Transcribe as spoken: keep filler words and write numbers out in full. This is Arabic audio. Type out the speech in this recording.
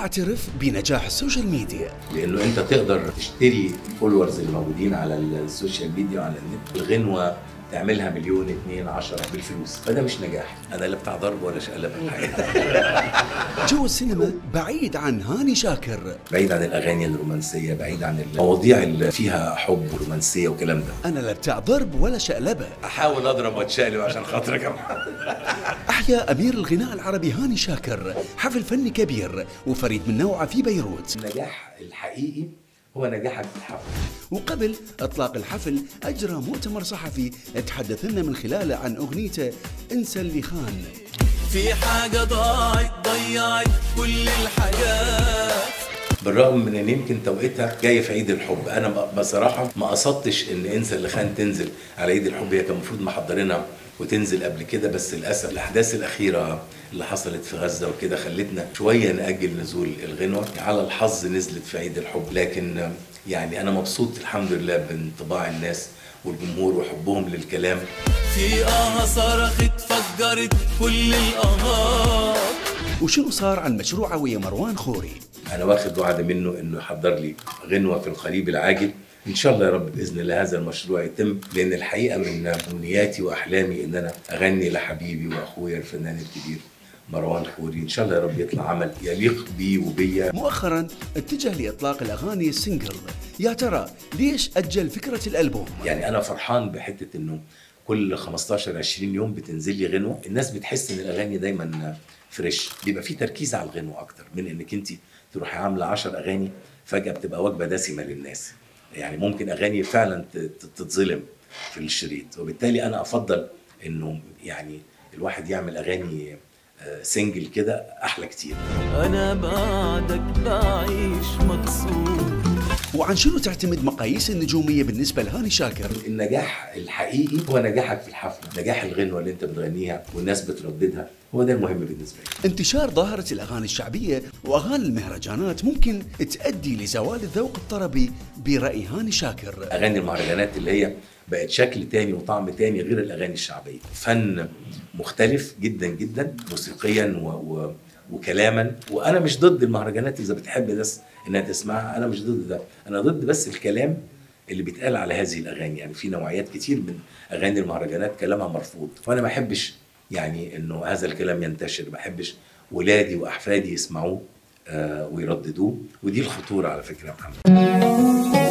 أعترف بنجاح السوشيال ميديا، لأنه أنت تقدر تشتري الفولورز اللي موجودين على السوشيال ميديا وعلى النت، الغنوة تعملها مليون اتنين عشرة بالفلوس، فده مش نجاح. أنا لا بتاع ضرب ولا شقلب الحقيقة. جو السينما بعيد عن هاني شاكر، بعيد عن الأغاني الرومانسية، بعيد عن المواضيع اللي فيها حب ورومانسية وكلام ده. أنا لا بتاع ضرب ولا شقلبة. أحاول أضرب وأتشقلب عشان خاطرك يا محمد. أحيا أمير الغناء العربي هاني شاكر حفل فني كبير وفريد من نوعه في بيروت. النجاح الحقيقي هو نجاحك في الحفل. وقبل إطلاق الحفل أجرى مؤتمر صحفي تحدث لنا من خلاله عن أغنيته انسى اللي خان. في حاجة ضاعت ضيعت كل الحاجات، بالرغم من ان يمكن توقيتها جايه في عيد الحب، انا بصراحه ما قصدتش ان انسى اللي خان تنزل على عيد الحب، هي كان المفروض محضرينها وتنزل قبل كده، بس للاسف الاحداث الاخيره اللي حصلت في غزه وكده خلتنا شويه ناجل نزول الغنوه. على الحظ نزلت في عيد الحب، لكن يعني انا مبسوط الحمد لله بانطباع الناس والجمهور وحبهم للكلام. في آه صرخت فجرت كل الآهات. وشنو صار عن مشروعه ويا مروان خوري؟ أنا واخد وعد منه إنه يحضر لي غنوة في القريب العاجل، إن شاء الله يا رب بإذن الله هذا المشروع يتم، لأن الحقيقة من أمنياتي وأحلامي إن أنا أغني لحبيبي وأخويا الفنان الكبير مروان خوري. إن شاء الله يا رب يطلع عمل يليق بي وبيا. مؤخرا اتجه لإطلاق الأغاني السنجل، يا ترى ليش أجل فكرة الألبوم؟ يعني أنا فرحان بحتة إنه كل خمستاشر عشرين يوم بتنزل لي غنوة، الناس بتحس إن الأغاني دايما فريش، بيبقى في تركيز على الغنوة أكتر من إنك أنت تروحي عاملة عشر أغاني فجأة بتبقى وجبة دسمة للناس. يعني ممكن أغاني فعلا تتظلم في الشريط، وبالتالي أنا أفضل إنه يعني الواحد يعمل أغاني سنجل كده أحلى كتير. أنا بعدك بعيش مكسور. وعن شنو تعتمد مقاييس النجومية بالنسبة لهاني شاكر؟ النجاح الحقيقي هو نجاحك في الحفلة، نجاح الغنوة اللي انت بتغنيها والناس بترددها، هو ده المهم بالنسبة لي. انتشار ظاهرة الأغاني الشعبية وأغاني المهرجانات ممكن تؤدي لزوال الذوق الطربي برأي هاني شاكر. أغاني المهرجانات اللي هي بقت شكل تاني وطعم تاني غير الأغاني الشعبية، فن مختلف جدا جدا موسيقيا و... و... وكلاما. وانا مش ضد المهرجانات اذا بتحب ناس انها تسمعها، انا مش ضد ده، انا ضد بس الكلام اللي بيتقال على هذه الاغاني. يعني في نوعيات كتير من اغاني المهرجانات كلامها مرفوض، وانا ما احبش يعني انه هذا الكلام ينتشر، ما احبش ولادي واحفادي يسمعوه آه ويرددوه، ودي الخطوره على فكره يا محمد.